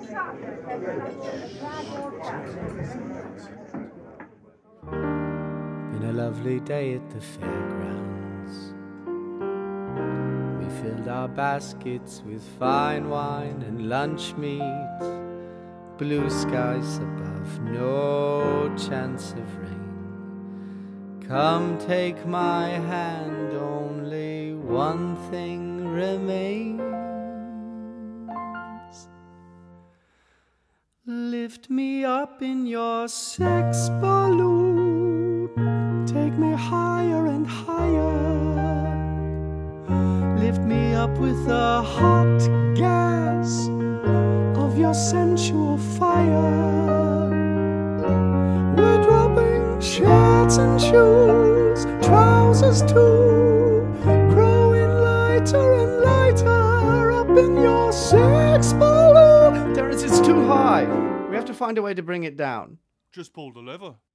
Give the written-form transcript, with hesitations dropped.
Been a lovely day at the fairgrounds. We filled our baskets with fine wine and lunch meat. Blue skies above, no chance of rain. Come take my hand, only one thing remains. Lift me up in your sex balloon, take me higher and higher. Lift me up with the hot gas of your sensual fire. We're dropping shirts and shoes, trousers too, growing lighter and lighter up in your sex balloon. Terence, it's too high. We have to find a way to bring it down. Just pull the lever.